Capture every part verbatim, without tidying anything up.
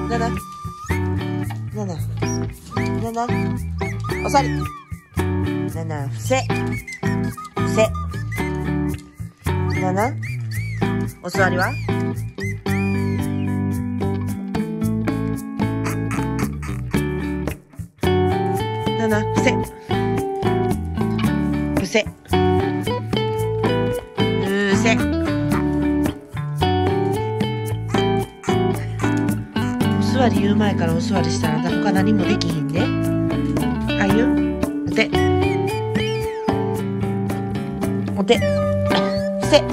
なな、なな、なな、お座り。なな、伏せ、伏せ。なな、お座りはなな、伏せ、伏せ、伏せ。お座り言う前からお座りしたら他何もできひんね。あゆ、お手、お手、伏せ。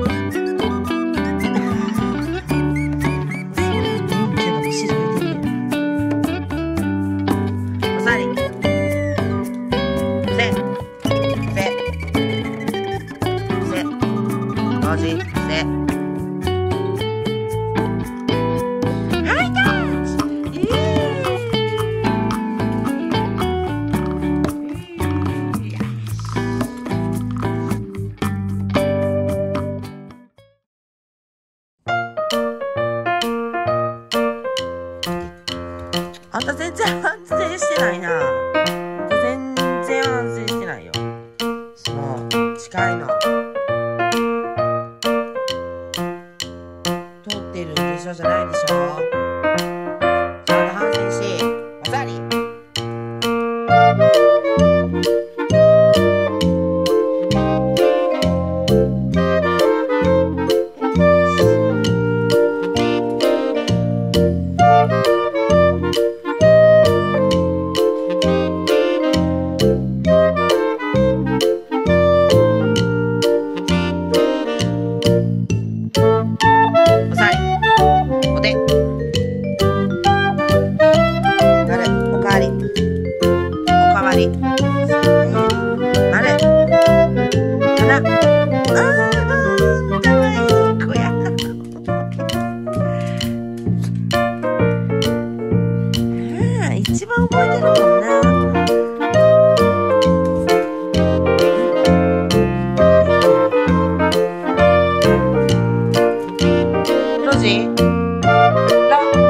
あんた全然反省してないな。全然反省してないよ。その近いの通ってるでしょじゃないでしょ。ちゃんと反省し、お座り。一番覚えてるもんな。ロジロ